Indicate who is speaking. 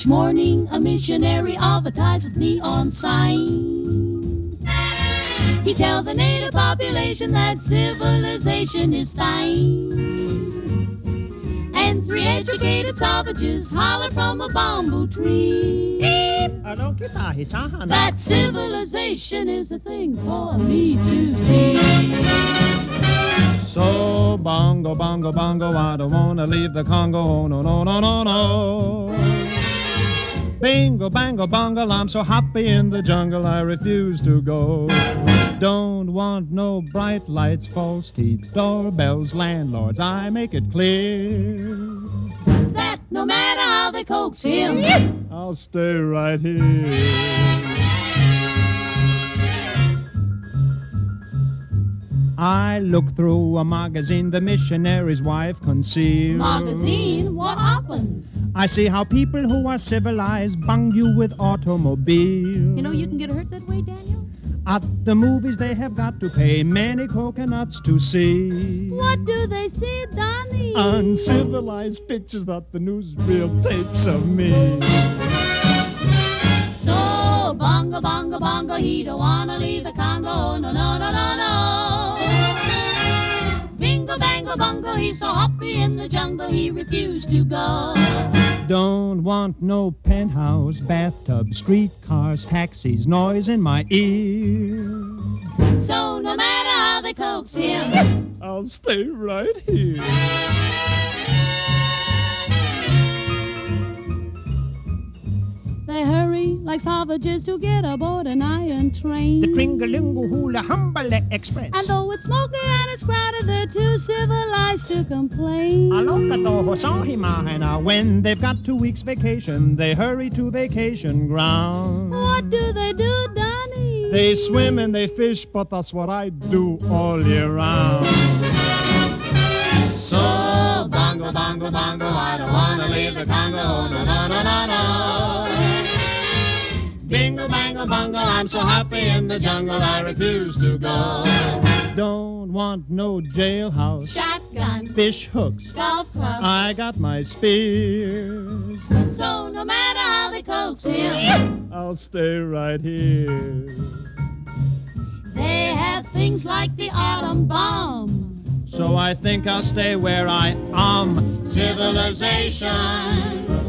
Speaker 1: Each morning a missionary advertised with neon sign. He tells the native population that civilization is fine. And 3 educated savages holler from a bamboo tree that civilization is a thing for me to see.
Speaker 2: So bongo, bongo, bongo, I don't wanna leave the Congo, oh, no, no, no, no, no. Bingo, bango, bongo, I'm so happy in the jungle, I refuse to go. Don't want no bright lights, false teeth, doorbells, landlords, I make it clear
Speaker 1: that no matter how they coax him,
Speaker 2: I'll stay right here. I look through a magazine the missionary's wife concealed.
Speaker 1: Magazine? What happens?
Speaker 2: I see how people who are civilized bung you with automobiles.
Speaker 1: You know you can get hurt that way, Daniel?
Speaker 2: At the movies they have got to pay many coconuts to see.
Speaker 1: What do they see, Donnie?
Speaker 2: Uncivilized pictures that the newsreel takes of me.
Speaker 1: So, bongo, bongo, bongo, he don't wanna leave the Congo, no, no, no, no, no. Bingo, bango, bongo, he's so happy in the jungle, he refused to go.
Speaker 2: Don't want no penthouse, bathtub, streetcars, taxis, noise in my ear.
Speaker 1: So no matter how they coax him,
Speaker 2: I'll stay right here.
Speaker 1: They hurry like savages to get aboard an iron train.
Speaker 2: The Tringalingo Hula Humbale Express.
Speaker 1: And though it's smoky and it's crowded, they're too civilized to complain.
Speaker 2: When they've got 2 weeks vacation, they hurry to vacation ground.
Speaker 1: What do, Donnie?
Speaker 2: They swim and they fish, but that's what I do all year round.
Speaker 1: So, bongo, bongo, bongo, I don't wanna leave the Congo, no, no, no, no, no. Bingo, bango, bongo, I'm so happy in the jungle, I refuse to go.
Speaker 2: Don't want no jailhouse,
Speaker 1: Shotgun,
Speaker 2: fish hooks,
Speaker 1: golf club,
Speaker 2: I got my spears.
Speaker 1: So no matter how they coax him,
Speaker 2: I'll stay right here.
Speaker 1: They have things like the atom bomb.
Speaker 2: So I think I'll stay where I am.
Speaker 1: Civilization